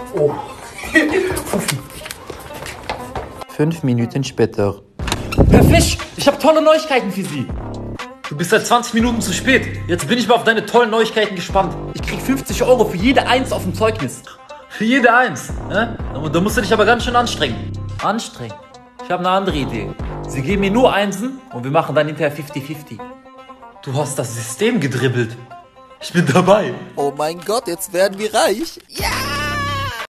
Oh. 5 Minuten später. Herr Fisch, ich habe tolle Neuigkeiten für Sie. Du bist seit 20 Minuten zu spät. Jetzt bin ich mal auf deine tollen Neuigkeiten gespannt. Ich krieg 50 Euro für jede Eins auf dem Zeugnis. Für jede Eins? Ne? Da musst du dich aber ganz schön anstrengen. Anstrengen? Ich habe eine andere Idee. Sie geben mir nur Einsen und wir machen dann hinterher 50-50. Du hast das System gedribbelt. Ich bin dabei. Oh mein Gott, jetzt werden wir reich. Ja!